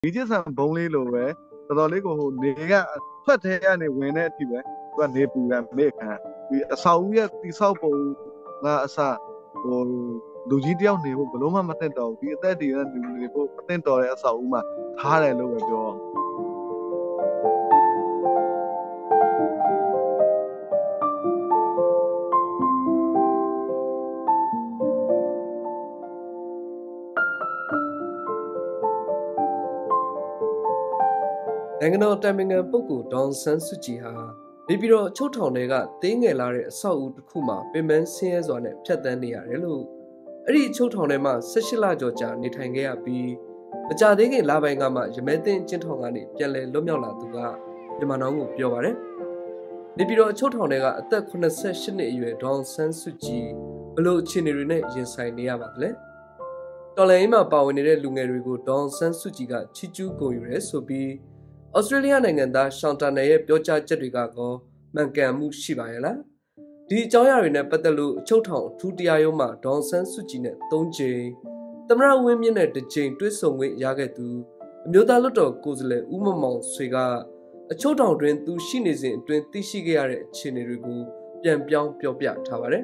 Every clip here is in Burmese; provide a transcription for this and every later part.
Major ဆန်ဘုံလေးလိုပဲတော်တော်လေးကိုဟိုနေကထွက်ထဲကနေဝင်တဲ့အထိပဲသူကနေပူရမေ့ခံဒီအဆောက်အဦရဲ့တိဆောက်ပုံကအစဟိုလူကြီးတယောက်နေဖို့ဘလို့မှမသိတော့ဒီအသက်တွေနဲ့လူတွေဖို့မသိတော့တဲ့အဆောက်အဦမှာထားတယ်လို့ပဲပြောနိုင်ငံတော်တိုင်ပင်ခံပုဂ္ဂိုလ်ဒေါန်ဆန်းစုကြည်ဟာနေပြည်တော်ချုပ်ထောင်တွေကသေးငယ်လာတဲ့အဆောက်အဦတစ်ခုမှာပင်ပန်းဆင်းရဲစွာနဲ့ဖြတ်သန်းနေရတယ်လို့အဲ့ဒီချုပ်ထောင်ထဲမှာ18လကျော်ကြာနေထိုင်ခဲ့ရပြီးမကြာသေးခင်လပိုင်းကမှရမဲသိန်းကျင်းထောင်ကနေပြန်လည်လွတ်မြောက်လာသူကမြန်မာနောင်ကိုပြောပါတယ်နေပြည်တော်ချုပ်ထောင်တွေကအသက်88နှစ်အရွယ်ဒေါန်ဆန်းစုကြည်ဘလို့အခြေအနေတွေနဲ့ရင်ဆိုင်နေရပါလဲတော်လိုင်းမှာပါဝင်နေတဲ့လူငယ်တွေကိုဒေါန်ဆန်းစုကြည်ကချီးကျူးဂုဏ်ယူရဲဆိုပြီးဩစတြေးလျနိုင်ငံသားရှောင်းတာနယ်ရဲ့ပြောကြားချက်တွေကကောမှန်ကန်မှုရှိပါရဲ့လားဒီအကြောင်းအရာတွေနဲ့ပတ်သက်လို့အချုပ်ထောင်အထူးတရားရုံးမှာဒေါန်ဆန်းစုကြည်နဲ့3ကြိမ်သမရဝင်းမြင့်နဲ့2ကြိမ်တွေ့ဆုံခွင့်ရခဲ့သူအမျိုးသားလွှတ်တော်ကိုယ်စားလှယ်ဦးမောင်ဆွေကအချုပ်ထောင်တွင်သူရှိနေစဉ်အတွင်းသိရှိခဲ့ရတဲ့အခြေအနေတွေကိုပြန်ပြောင်းပြောပြထားပါတယ်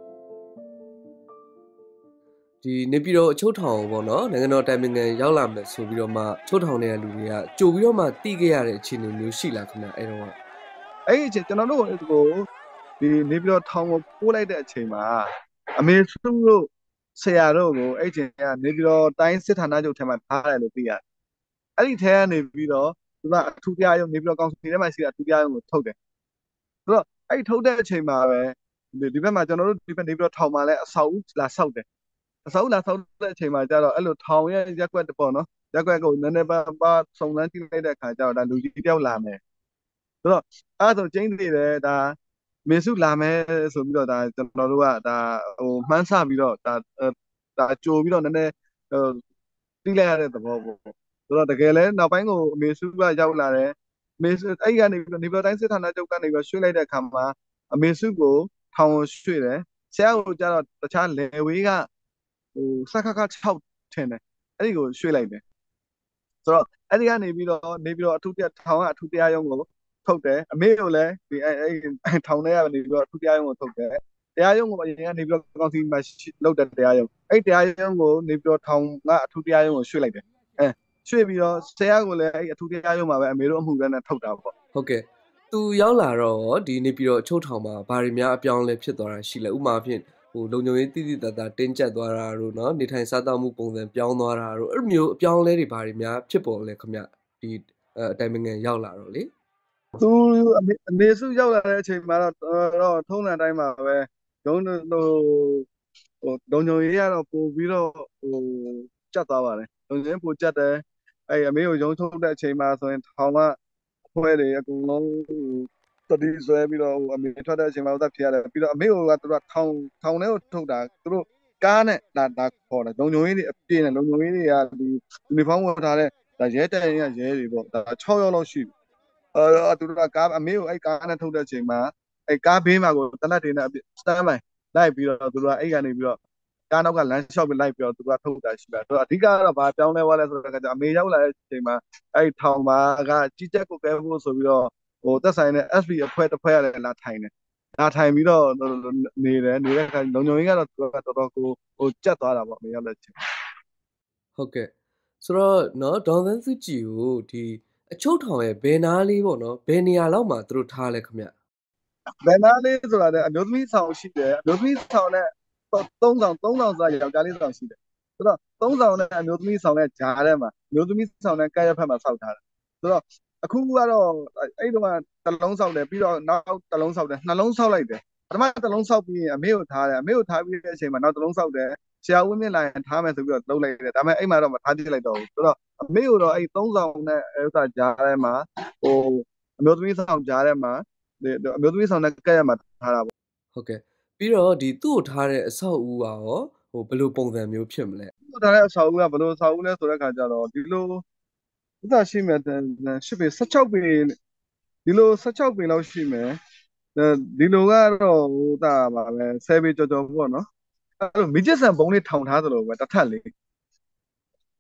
ဒီနေပြည်တော်အချုပ်ထောင်ပေါ့နော်နိုင်ငံတော်တိုင်ပင်ခံရောက်လာမယ်ဆိုပြီးတော့မှချုပ်ထောင်နေတဲ့လူတွေကကြိုပြီးတော့မှတီးခဲ့ရတဲ့အခြေအနေမျိုးရှိလားခင်ဗျအဲ့တော့အဲ့ဒီအချိန်ကျွန်တော်တို့ကိုဒီနေပြည်တော်ထောင်ကိုပို့လိုက်တဲ့အချိန်မှာအမေစုတို့ဆရာတို့ကိုအဲ့ချိန်ကနေပြည်တော်တိုင်းစစ်ဌာနချုပ်ထဲမှာထားတယ်လို့သိရတယ်အဲ့ဒီထဲကနေပြီးတော့သူကအထူးတရားရုံးနေပြည်တော်ကောင်စီထဲမှာရှိတဲ့အထူးတရားရုံးကိုထုတ်တယ်ဆိုတော့အဲ့ဒီထုတ်တဲ့အချိန်မှာပဲဒီဘက်မှာကျွန်တော်တို့ဒီဘက်နေပြည်တော်ထောင်မှာလည်းအဆောက်အဦလာဆောက်တယ်အဆောက်အဦလာဆောက်တဲ့အချိန်မှာကျတော့အဲ့လိုထောင်ရဲ့ရက်ကွက်ပေါ့နော်ရက်ကွက်ကိုနည်းနည်းပါစုံစမ်းကြည့်လိုက်တဲ့အခါကျတော့ဒါလူကြီးတယောက်လာမယ်ဆိုတော့အဲ့ဒါဆိုကျင်းနေတယ်ဒါမေစုလာမယ်ဆိုပြီးတော့ဒါကျွန်တော်တို့ကဒါဟိုမှန်းဆပြီးတော့ဒါကြိုပြီးတော့နည်းနည်းဟိုတိလိုက်ရတဲ့သဘောပေါ့ဆိုတော့တကယ်လဲနောက်ပိုင်းကိုအမေစုကရောက်လာတယ်အမေစုအဲ့ကနေပြီးတော့နေပြည်တော်တိုင်းစစ်ဌာနချုပ်ကနေပြီးတော့ရွှေ့လိုက်တဲ့အခါမှာအမေစုကိုထောင်ကိုရွှေ့တယ်ဆရာကိုကျတော့တခြားလေဝေးကဟိုစခခ6ထင်တယ်အဲ့ဒီကိုရွှေ့လိုက်တယ်ဆိုတော့အဲ့ဒီကနေပြီးတော့နေပြီးတော့အထူးတရားထောင်ကအထူးတရားရုံးကိုထုတ်တယ်အမေကိုလည်းဒီအဲ့ထောင်ထဲကနေပြီးတော့အထူးတရားရုံးကိုထုတ်တယ်တရားရုံးကိုအရင်ကနေပြီးတော့ကောင်စီမှာလုပ်တဲ့တရားရုံးအဲ့တရားရုံးကိုနေပြီးတော့ထောင်ကအထူးတရားရုံးကိုရွှေ့လိုက်တယ်ရွှေ့ပြီးတော့ဆရာကိုလည်းအဲ့အထူးတရားရုံးမှာပဲအမေတို့အမှုနဲ့ထုတ်တာပေါ့ဟုတ်ကဲ့သူရောက်လာတော့ဒီနေပြီးတော့အချုပ်ထောင်မှာဘာတွေများအပြောင်းလဲဖြစ်သွားတာရှိလဲဥပမာဖြင့်ဟိုလုံခြုံရေးတိတိတတ်တာတင်းကျပ်သွားတာတို့เนาะနေထိုင်စားသောက်မှုပုံစံပြောင်းသွားတာတို့အဲ့လိုမျိုးအပြောင်းလဲတွေဘာတွေများဖြစ်ပေါ်လဲခင်ဗျဒီအတိုင်ပင်ခံရောက်လာတော့လေသူအမေစုရောက်လာတဲ့အချိန်မှာတော့ထုံးစံတိုင်းမှာပဲဒုံလုံခြုံရေးကတော့ပို့ပြီးတော့ဟိုကြက်သွားပါတယ်လုံခြုံရေးပို့ကြက်တယ်အဲ့အမေကိုရုံးထုတ်တဲ့အချိန်မှာဆိုရင်ထောင်ကဖွဲတွေအကုန်လုံးတတိဆွဲပြီးတော့အမေထွက်တဲ့အချိန်မှာသက်ဖြစ်ရတယ်ပြီးတော့အမေကသူတို့ထောင်ထဲကိုထုတ်တာသူတို့ကားနဲ့လာခေါ်တယ်လုံခြုံရေးတွေအပြည့်နဲ့လုံခြုံရေးတွေကဒီယူနီဖောင်းဝတ်ထားတဲ့ဒါရဲတပ်ရင်းကရဲတွေပေါ့ဒါ6ယောက်လောက်ရှိပြီသူတို့ကကားအမေကိုအဲ့ကားနဲ့ထုတ်တဲ့အချိန်မှာအဲ့ကားဘေးမှာကိုတနက်တွေနဲ့စတမ်းပိုင်းလိုက်ပြီးတော့သူတို့ကအဲ့ကနေပြီးတော့ကားနောက်ကလမ်းလျှောက်ပြီးလိုက်ပြီးတော့သူကထုတ်တာရှိတာဆိုတော့အဓိကကတော့ဘာပြောင်းလဲသွားလဲဆိုတော့အမေရောက်လာတဲ့အချိန်မှာအဲ့ထောင်မှာကကြီးကြပ်ကိုကဲဖို့ဆိုပြီးတော့ဟိုသက်ဆိုင်တဲ့ SB အဖွဲ့တစ်ဖွဲ့ရတယ်လာထိုင်တယ်လာထိုင်ပြီးတော့နေတဲ့အခါလုံခြုံရေးကတော့သူကတော်တော်ကိုဟိုကြက်သွားတာပေါ့အမေရောက်တဲ့အချိန်ဟုတ်ကဲ့ဆိုတော့เนาะဒေါန်ဆန်းစုကြည်ကိုဒီအချုပ်ထောင်ရဲ့ဘယ်နာလေးပေါ့နော်ဘယ်နေရာလောက်မှာသူတို့ထားလဲခင်ဗျဘယ်နာလေးဆိုတာလည်းအမျိုးသမီးဆောင်ရှိတယ်အမျိုးသမီးဆောင်နဲ့3ဆောင်စားယောက်ျားလေးဆောင်ရှိတယ်ဆိုတော့3ဆောင်နဲ့အမျိုးသမီးဆောင်နဲ့ဂျားထဲမှာအမျိုးသမီးဆောင်နဲ့ကဲရဖက်မှာစောက်ထားတယ်ဆိုတော့အခုကတော့အဲ့တုန်းကတစ်လုံးစောက်တယ်ပြီးတော့နောက်တစ်လုံးစောက်တယ်နှလုံးစောက်လိုက်တယ်ပထမတစ်လုံးစောက်ပြီးရင်အမေကိုထားတယ်အမေကိုထားပြီးတဲ့အချိန်မှာနောက်တစ်လုံးစောက်တယ်ဆရာဝင်းမြင့်လာရင်ထားမယ်ဆိုပြီးတော့လုံးလိုက်တယ်ဒါပေမဲ့အဲ့မှာတော့မထားကြည့်လိုက်တော့ဘူးဆိုတော့အမေကိုတော့အဲ့3ဆောင်နဲ့ဥစ္စာဂျားထဲမှာဟိုအမျိုးသမီးဆောင်ဂျားထဲမှာအမျိုးသမီးဆောင်နဲ့ကဲရမှာထားတာပေါ့ဟုတ်ကဲ့ပြီးတော့ဒီသူ့ကိုထားတဲ့အဆောက်အဦကရောဟိုဘယ်လိုပုံစံမျိုးဖြစ်မလဲသူ့ထားတဲ့အဆောက်အဦကဘယ်လိုအဆောက်အဦလဲဆိုတဲ့ခါကျတော့ဒီလိုဥစ္စာရှိမယ်10ပေ16ပေဒီလို16ပေလောက်ရှိမယ်ဒီလိုကတော့ဟိုတာပါပဲ10ပေကျော်ကျော်ပေါ့နော်အဲ့လိုမီဂျစ်ဆန်ဘုံလေးထောင်ထားသလိုပဲတစ်ထပ်လေး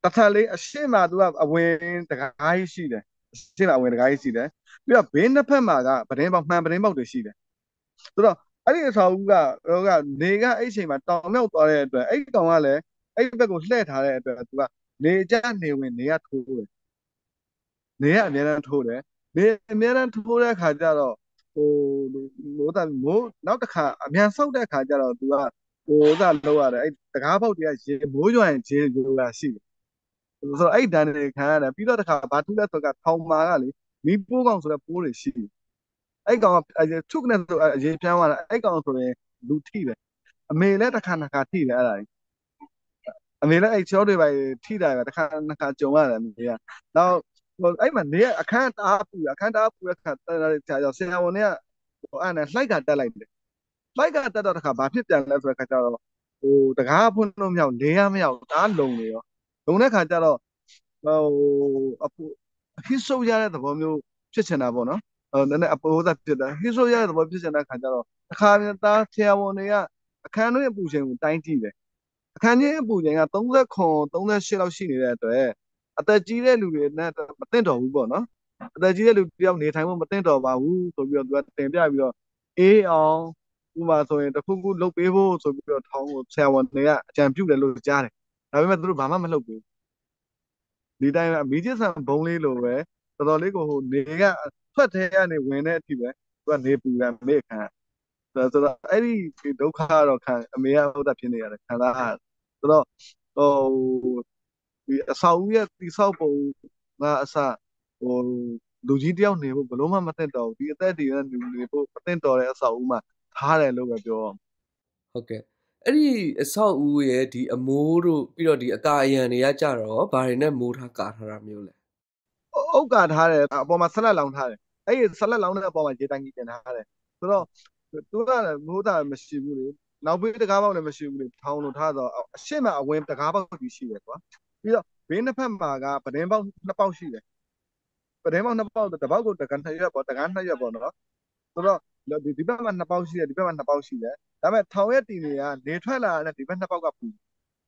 တထက်လေးအရှိမသူကအဝင်တကားကြီးရှိတယ်အရှိမအဝင်တကားကြီးရှိတယ်ပြီးတော့ဘေးနှစ်ဖက်မှာကပတင်းပေါက်မှန်ပတင်းပေါက်တွေရှိတယ်ဆိုတော့အဲ့ဒီအဆောက်အဦကနေကအဲ့ချိန်မှာတောင်မြောက်သွားတဲ့အတွက်အဲ့ကောင်ကလည်းအဲ့ဘက်ကိုလှည့်ထားတဲ့အတွက်သူကနေကြနေဝင်နေရထိုးတယ်နေရအများအားထိုးတယ်နေအများအားထိုးတဲ့အခါကျတော့ဟိုမိုးနောက်တစ်ခါအမြန်ဆောက်တဲ့အခါကျတော့သူကဟိုသာလောက်ရတယ်အဲ့တကားပေါက်တွေကရေမိုးရွာရင်ရေရွာရှိတယ်ဆိုတော့အဲ့ဒဏ်တွေခံရတယ်ပြီးတော့တစ်ခါဘာထူးလဲဆိုတော့ထောင်မာကလေမီးပိုးကောင်ဆိုတဲ့ပိုးတွေရှိတယ်အဲ့ကောင်ကထုကနေဆိုအရေးပြန်းသွားတာအဲ့ကောင်ဆိုရင်လူထိတယ်အမေလည်းတစ်ခါနှစ်ခါထိတယ်အဲ့ဒါကြီးအမေလည်းအဲ့ချောတွေပဲထိတာပဲတစ်ခါနှစ်ခါကြုံရတယ်အမေကနောက်အဲ့မှာနေအခန်းတအားပူအခန်းတအားပူတဲ့ခါကျဆရာဝန်တွေကအဲ့နဲ့လှိုက်ကတက်လိုက်တယ်လှိုက်ကတက်တော့တစ်ခါဘာဖြစ်ပြန်လဲဆိုတဲ့ခါကျတော့တကားဖွင့်လို့မရအောင်နေရမရအောင်တအားလုံနေရောလုံတဲ့ခါကျတော့ဟိုအဟိဆိုးရတဲ့သဘောမျိုးဖြစ်ချင်တာပေါ့နော်နည်းနည်းအပိုးသက်ဖြစ်တယ်ဟိဆိုးရတဲ့သဘောဖြစ်ချင်တဲ့ခါကျတော့တစ်ခါပြန်သားဆရာဝန်တွေကအခန်းတွင်းအပူချိန်ကိုတိုင်းကြည့်တယ်အခန်းကြီးအပူချိန်က39 38လောက်ရှိနေတဲ့အတွက်အသက်ကြီးတဲ့လူတွေနဲ့မသင့်တော်ဘူးပေါ့နော်အသက်ကြီးတဲ့လူတယောက်နေထိုင်ဖို့မသင့်တော်ပါဘူးဆိုပြီးတော့သူကတင်ပြပြီးတော့အေးအောင်ဥပမာဆိုရင်တခုခုလုပ်ပေးဖို့ဆိုပြီးတော့ထောင်းကိုဆရာဝန်တွေကအကြံပြုတယ်လို့ကြားတယ်ဒါပေမဲ့သူတို့ဘာမှမလုပ်ဘူးဒီတိုင်းပဲမီးကျဆန်ဘုံလေးလိုပဲတော်တော်လေးကိုဟိုနေကထွက်ထဲကနေဝင်တဲ့အထိပဲသူကနေပူရမေ့ခံဆိုတော့အဲ့ဒီဒုက္ခတော့ခံအမေကဟုတ်တာဖြစ်နေရတယ်ခံစားရတယ်ဆိုတော့ဟိုဒီအဆောက်အဦရဲ့တိဆောက်ပုံကအစဟိုလူကြီးတယောက်နေဖို့ဘလို့မှမသင့်တော်ဘူးဒီအသက်တွေနဲ့လူနေဖို့မသင့်တော်တဲ့အဆောက်အဦမှာထားတယ်လို့ပဲပြောအောင်ဟုတ်ကဲ့အဲ့ဒီအဆောက်အဦရဲ့ဒီအမိုးတို့ပြီးတော့ဒီအကာအရံတွေကကြတော့ဘာတွေနဲ့မိုးထားကာထားတာမျိုးလဲအုတ်ကာထားတယ်အပေါ်မှာဆက်လက်လောင်းထားတယ်အဲ့ဒီဆက်လက်လောင်းတဲ့အပေါ်မှာရေတိုင်ကြီးတင်ထားတယ်ဆိုတော့သူကမိုးတာမရှိဘူးလေနောက်ဘေးတကားပေါက်လည်းမရှိဘူးလေထောင်းလို့ထားတော့အရှိမအဝင်တကားပေါက်ကြီးရှိတယ်ကွာပြီးတော့ဘေးနှစ်ဖက်မှာကပဒင်းပေါက်နှစ်ပေါက်ရှိတယ်ပဒင်းပေါက်နှစ်ပေါက်တစ်ပေါက်ကိုတကန်နှစ်ရွက်ပေါ့တကန်နှစ်ရွက်ပေါ့နော်ဆိုတော့ဒီဘက်မှာနှစ်ပေါက်ရှိတယ်ဒီဘက်မှာနှစ်ပေါက်ရှိတယ်ဒါပေမဲ့ထောင်ရဲ့တီနေကနေထွက်လာတဲ့ဒီဘက်နှစ်ပေါက်ကပူ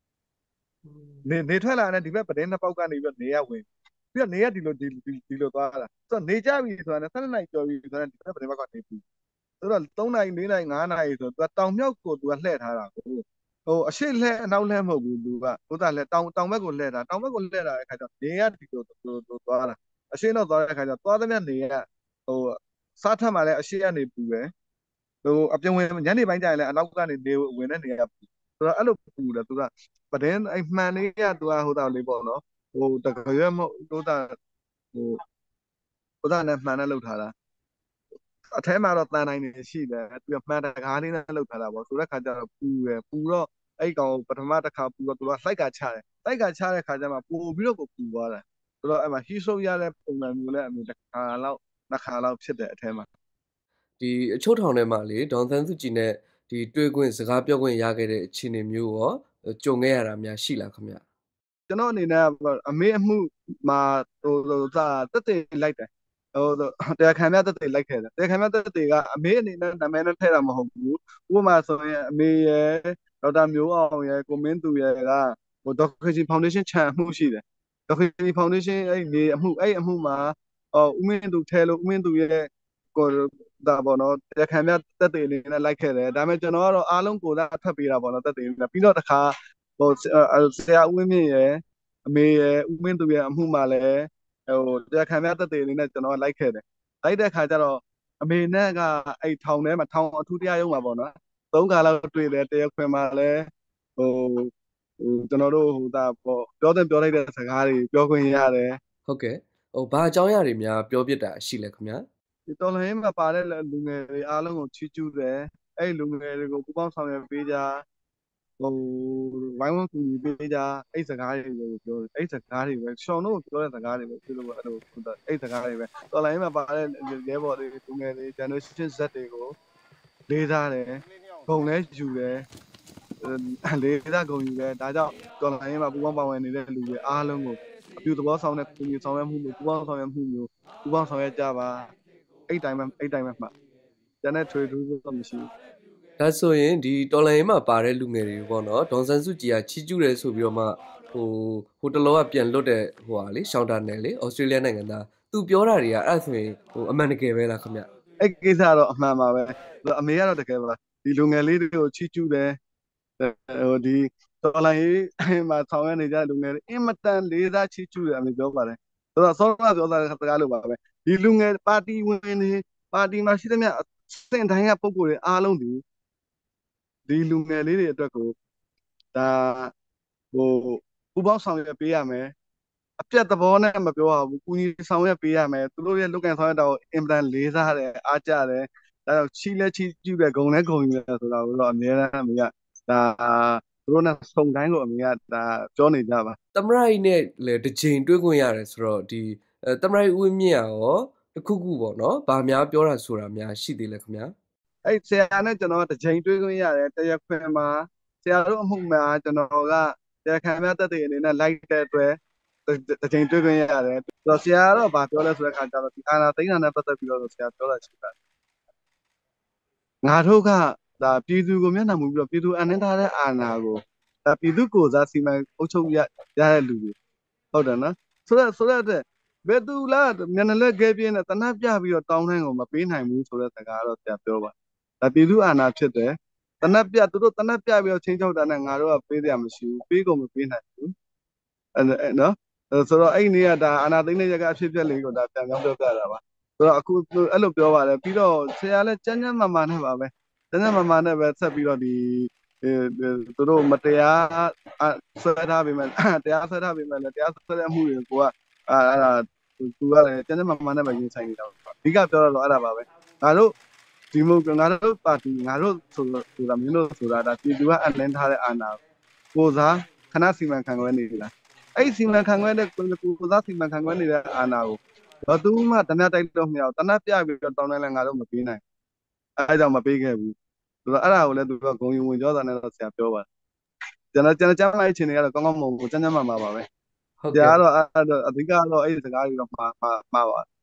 နေထွက်လာတဲ့ဒီဘက်ပဒင်းနှစ်ပေါက်ကနေပြီးတော့နေရဝင်ပြီးတော့နေရဒီလိုသွားတာဆိုတော့နေကြပြီဆိုတာနဲ့12နိုင်ကျော်ပြီဆိုတော့ဒီဘက်ပဒင်းပေါက်ကနေပူဆိုတော့3နိုင်4နိုင်5နိုင်ဆိုတော့သူကတောင်မြောက်ကိုသူကလှည့်ထားတာကိုဟိုအရှိလှဲအနောက်လှဲမဟုတ်ဘူးသူကဟိုတာလှဲတောင်ဘက်ကိုလှဲတာတောင်ဘက်ကိုလှဲတာတဲ့ခါကျတော့နေရဒီလိုသွားတာအရှိတော့သွားတဲ့ခါကျတော့သွားသမျှနေရဟိုစားထပ်မှလည်းအရှိကနေပူပဲဟိုအပြင်ဝင်ညနေပိုင်းကျရင်လည်းအနောက်ကနေနေဝင်တဲ့နေရာပူဆိုတော့အဲ့လိုပူတယ်သူကပဒင်းအဲ့မှန်လေးကသူကဟိုတာလေးပေါ့နော်ဟိုတကယ်မဟုတ်ဟိုတာဟိုတာနဲ့မှန်နဲ့လောက်ထားတာအထဲမှာတော့တန်တိုင်းနေရှိတယ်ပြီးတော့မှန်တကားလေးနဲ့လောက်ထားတာပေါ့ဆိုတဲ့ခါကျတော့ပူတယ်ပူတော့အဲ့ကောင်ပထမတစ်ခါပူတော့သူကလှိုက်ကချတယ်လှိုက်ကချတဲ့ခါကျမှပူပြီးတော့ကိုပူသွားတယ်ဆိုတော့အဲ့မှာဟီးဆိုးရတဲ့ပုံစံမျိုးနဲ့အမျိုးတစ်ခါလောက်နှစ်ခါလောက်ဖြစ်တဲ့အထဲမှာဒီအချုပ်ထောင်ထဲမှာလေဒေါန်ဆန်းစုကြည်နဲ့ဒီတွေ့ခွင့်စကားပြောခွင့်ရခဲ့တဲ့အခြေအနေမျိုးရောကြုံခဲ့ရတာများရှိလားခင်ဗျကျွန်တော်အနေနဲ့အမေအမှုမှာဟိုသာတက်တေလိုက်တယ်ဟိုတရားခံမြတ်တက်တေလိုက်ခဲ့တယ်တရားခံမြတ်တက်တေကအမေအနေနဲ့နာမည်နဲ့ထည့်တာမဟုတ်ဘူးဥပမာဆိုရင်အမေရဲ့ဒေါက်တာမျိုးအောင်ရဲ့ကိုမင်းသူရဲ့ကဟိုဒေါက်တာကြီးဖောင်ဒေးရှင်းခြံအမှုရှိတယ်ဒေါက်တာကြီးဖောင်ဒေးရှင်းအဲ့ဒီအမှုမှာဦးမင်းသူထဲလို့ဦးမင်းသူရဲ့ကိုဒါပေါ့နော်တရားခံမြတ်တက်တေအနေနဲ့လိုက်ခဲ့တယ်ဒါပေမဲ့ကျွန်တော်ကတော့အားလုံးကိုယ်စားဖတ်ပေးတာပေါ့နော်တက်တေပြီးတော့တခါဟိုဆရာဦးဝင်းမြင့်ရဲ့အမေရဲ့ဦးမင်းသူရဲ့အမှုမှာလည်းဟိုတရားခံများတက်တဲ့အနေနဲ့ကျွန်တော်ကလိုက်ခဲ့တယ်လိုက်တဲ့ခါကျတော့အမေနဲ့ကအဲ့ထောင်ထဲမှာထောင်အထူးတရားရုံးမှာပေါ့နော်3ခါလောက်တွေ့တယ်တရားခွင်မှာလည်းဟိုကျွန်တော်တို့ဟိုဒါပေါ့ပြောလိုက်တဲ့စကားတွေပြောခွင့်ရတယ်ဟုတ်ကဲ့ဟိုဘာအကြောင်းအရာတွေများပြောပြတာရှိလဲခင်ဗျဒီတော်လိုင်းမှာပါတဲ့လူငယ်တွေအားလုံးကိုချီးကျူးတယ်အဲ့လူငယ်တွေကိုပူပေါင်းဆောင်ရွက်ပေးကြဟိုဝိုင်းဝန်းကူညီပေးကြအဲ့စကားတွေကိုပြောတယ်အဲ့စကားတွေပဲရှောင်းတို့ပြောတဲ့စကားတွေပဲပြောလို့အဲ့လိုအဲ့စကားတွေပဲတော်လိုင်းမှာပါတဲ့ရဲဘော်တွေလူငယ်တွေ generation Z တွေကိုလေးစားတယ်ဂုံလဲယူတယ်လေးစားဂုံယူတယ်ဒါကြောင့်တော်လိုင်းမှာပူပေါင်းပါဝင်နေတဲ့လူတွေအားလုံးကိုအပြုသဘောဆောင်တဲ့ကူညီဆောင်ရွက်မှုမျိုးပူပေါင်းဆောင်ရွက်မှုမျိုးပူပေါင်းဆောင်ရွက်ကြပါအဲ့တိုင်းပဲမှကျန်တဲ့ထွေထူးတော့မရှိဘူးဒါဆိုရင်ဒီတော်လိုင်းမှာပါတဲ့လူငယ်တွေပေါ့နော်ဒေါန်ဆန်းစုကြည်ကချီးကျူးတယ်ဆိုပြီးတော့မှဟိုတလောကပြန်လွတ်တဲ့ဟိုဟာလေရှောင်းတာနယ်လေဩစတြေးလျနိုင်ငံသားသူပြောတာတွေကအဲ့ဆိုရင်အမှန်တကယ်ပဲလားခင်ဗျအဲ့ကိစ္စတော့အမှန်ပါပဲအမေကတော့တကယ်ပါဒီလူငယ်လေးတွေကိုချီးကျူးတယ်ဟိုဒီတော်လိုင်းရေးမှာဆောင်ရွက်နေကြလူငယ်တွေအင်မတန်လေးစားချီးကျူးတယ်အမေပြောပါတယ်ဆိုတော့ဆောင်းပြောတာစကားလိုပါပဲဒီလူငယ်ပါတီဝင်တွေပါတီမှာရှိသမျှအဆင့်တိုင်းကပုံကိုယ်တွေအားလုံးဒီလူငယ်လေးတွေအတွက်ကိုဒါဟိုပူပေါင်းဆောင်ရွက်ပေးရမယ်အပြတ်သဘောနဲ့မပြောရဘူးကုညီဆောင်ရွက်ပေးရမယ်သူတို့ရဲ့လုပ်ကန်ဆောင်ရွက်တာကိုအင်မတန်လေးစားတယ်အားကြတယ်ဒါကြောင့်ချီးလဲချီးကျူးတယ်ဂုဏ်လဲဂုဏ်ယူတယ်ဆိုတာကိုတော့အများအားအမေကဒါသူတို့နဲ့စုံတိုင်းကိုအမေကဒါပြောနေကြပါသမရိုက်နဲ့လေတစ်ချိန်တွေ့ခွင့်ရတယ်ဆိုတော့ဒီသမရိုက်ဦးမြင့်ရောတခုခုပေါ့နော်ဗာများပြောတာဆိုတာများရှိသေးလဲခင်ဗျာအဲ့ဆရာနဲ့ကျွန်တော်ကတစ်ချိန်တွေ့ခွင့်ရတယ်တရားခွင်မှာဆရာတို့အမှုမှာကျွန်တော်ကတရားခံများတက်တဲ့အနေနဲ့လိုက်တဲ့အတွက်တစ်ချိန်တွေ့ခွင့်ရတယ်ဆိုတော့ဆရာကတော့ဗာပြောလဲဆိုတဲ့ခါကျတော့ဒီအာနာသိန်းနာနဲ့ပတ်သက်ပြီးတော့ဆရာပြောတာရှိပါတယ်ငါတို့ကဒါပြည်သူကိုမျက်နှာမူပြီးတော့ပြည်သူအနှင်းထားတဲ့အာဏာကိုဒါပြည်သူကိုစားစီမံအုပ်ချုပ်ရတဲ့လူတွေဟုတ်တယ်နော်ဆိုတော့တဲ့ဘယ်သူလားမျက်နှာလက်ခဲပြင်းနဲ့တနတ်ပြပြီးတော့တောင်းတိုင်းကိုမပေးနိုင်ဘူးဆိုတဲ့စကားတော့ဆရာပြောပါဒါပြည်သူအာဏာဖြစ်တယ်တနတ်ပြသူတို့တနတ်ပြပြီးတော့ချင်းချောက်တာနဲ့ငါတို့ကပေးတယ်မရှိဘူးပေးကုန်မပေးနိုင်ဘူးအဲ့နော်ဆိုတော့အဲ့ဒီနေ့ကဒါအာဏာသိမ်းတဲ့ရက်ကအဖြစ်ဖြစ်လေးကိုဒါပြန်ပြောပြတာပါဆိုတော့အခုအဲ့လိုပြောပါတယ်ပြီးတော့ဆရာလည်းကျန်းကျန်းမာမာနဲ့ပါပဲကျန်းကျန်းမာမာနဲ့ပဲဆက်ပြီးတော့ဒီသူတို့မတရားဆွဲထားပေမဲ့တရားဆွဲထားပေမဲ့လည်းတရားဆွဲတဲ့အမှုတွေကိုကအဲ့ဒါသူကလည်းကျန်းကျန်းမာမာနဲ့ပဲရင်ဆိုင်နေတာပေါ့အဓိကပြောတော့အဲ့ဒါပါပဲငါတို့ဒီမိုကငါတို့ပါတီငါတို့ဆိုတာမင်းတို့ဆိုတာဒါပြည်သူကအနှင်းထားတဲ့အာဏာကိုစားခဏစီမံခန့်ခွဲနေလားအဲ့စီမံခန့်ခွဲတဲ့ကိုစားစီမံခန့်ခွဲနေတဲ့အာဏာကိုတော့သူမှတနက်တိုက်တော့မရအောင်တနက်ပြပြီးတော့တောင်းတိုင်းလည်းငါတို့မပေးနိုင်အဲဒါကြောင့်မပေးခဲ့ဘူးဆိုတော့အဲ့ဒါကိုလည်းသူကဂုံယူဝင်ကြောတာနဲ့တော့ဆရာပြောပါတယ်ကျွန်တော်ကျမ်းမာရေးအခြေအနေကတော့ကောင်းကောင်းမဟုတ်ဘူးကျန်းကျန်းမာမာပါပဲဟုတ်ဆရာကဲ့ကတော့အဲ့တော့အဓိကတော့အဲ့ဒီစကားတွေတော့မှာပါ